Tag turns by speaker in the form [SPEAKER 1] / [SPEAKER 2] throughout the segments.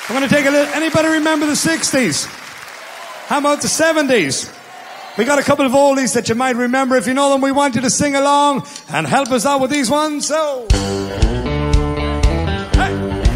[SPEAKER 1] I'm going to take a little... Anybody remember the 60s? How about the 70s? We got a couple of oldies that you might remember. If you know them, we want you to sing along and help us out with these ones. So... Hey.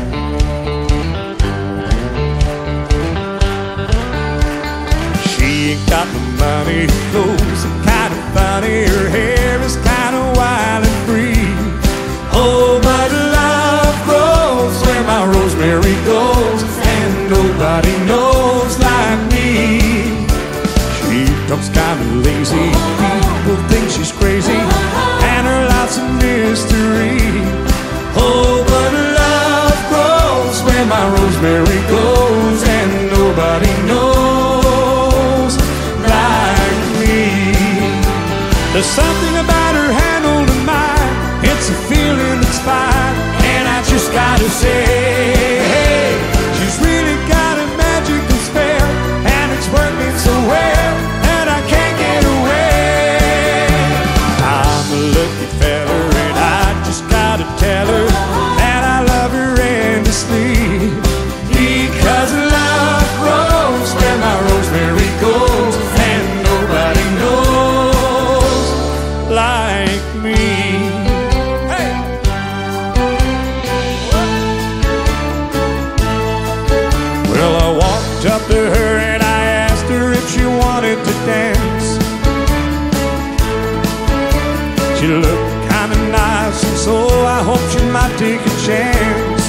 [SPEAKER 1] She ain't got the money, clothes are kind of funny, her hair is kind of wild and free. Oh, but love grows where my rosemary goes, and nobody knows like me. She talks kind of lazy, people think she's crazy, and her life's a mystery. Oh, but love grows where my rosemary goes, and nobody knows like me. There's something about her hand holding mine, it's a feeling that's fine, and I just gotta say, hey, she's really got a magical spell, and it's working so well, and I can't get away. I'm a lucky fella, and I just gotta tell her that I love her endlessly, because love grows where my rosemary goes, and nobody knows like me. Well, I walked up to her and I asked her if she wanted to dance. She looked kind of nice, and so I hope she might take a chance.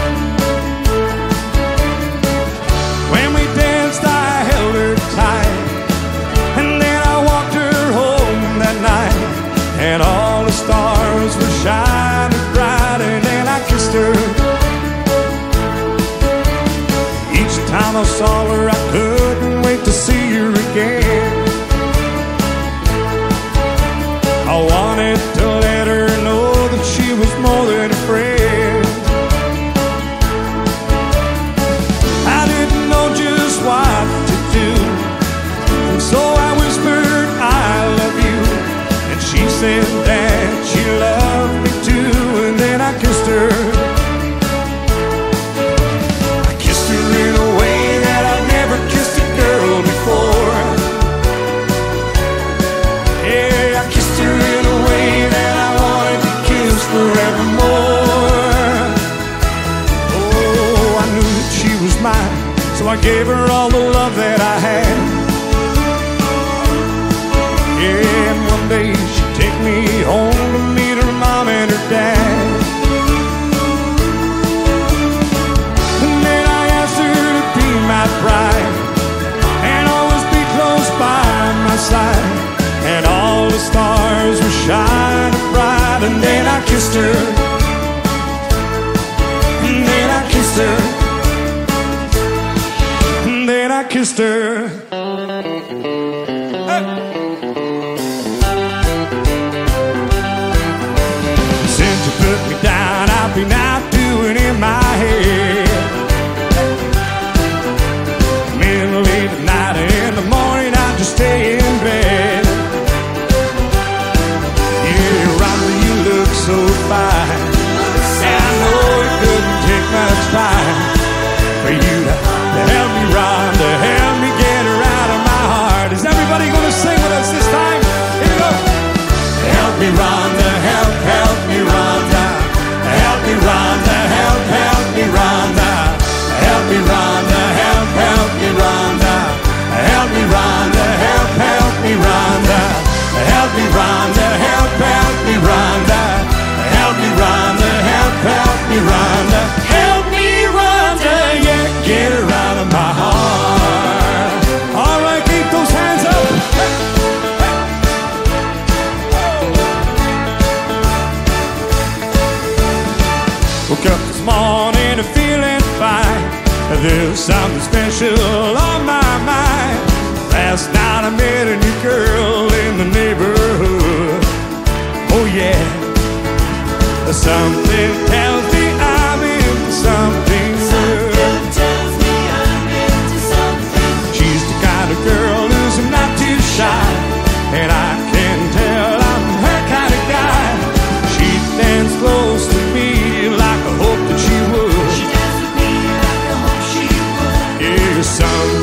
[SPEAKER 1] When we danced, I held her tight, and then I walked her home that night, and all the stars were shining bright, and then I kissed her. Each time I saw her, I couldn't wait to see her again. I wanted to let her know that she was more than a friend. I didn't know just what to do, and so I whispered, I love you, and she said that she loved me too, and then I kissed her. In a way that I've never kissed a girl before. Yeah, I kissed her in a way that I wanted to kiss forevermore. Oh, I knew that she was mine, so I gave her all the love that I had. Yeah, and one day she'd take me home to meet her mom and her dad. My bride, and always be close by my side, and all the stars were shining bright, and then I kissed her, and then I kissed her, and then I kissed her. Hey. Since you put me down, I've been out doing in my head. Late at night and in the morning I just stay in bed. Yeah, Rhonda, you look so fine, and I know it couldn't take much time for you to help me, Rhonda, help me get her out of my heart. Is everybody gonna sing with us this time? Here we go. Help me, Rhonda, help me, Rhonda, help me, Rhonda, help me, Rhonda, help me, Rhonda, help me, Rhonda, help me, Rhonda, help me, Rhonda, help me, Rhonda, help me, Rhonda, help me, Rhonda, help me, Rhonda, help me, Rhonda, yeah, get her out of my heart. All right, keep those hands up. Hey, hey. Woke up this morning and feeling fine. There's something special on my mind. Last night I met a new girl in the neighborhood. Oh yeah, something tells me I'm into something good. She's the kind of girl who's not too shy, and I can tell I'm her kind of guy. She stands close to me like I hoped that she would. She some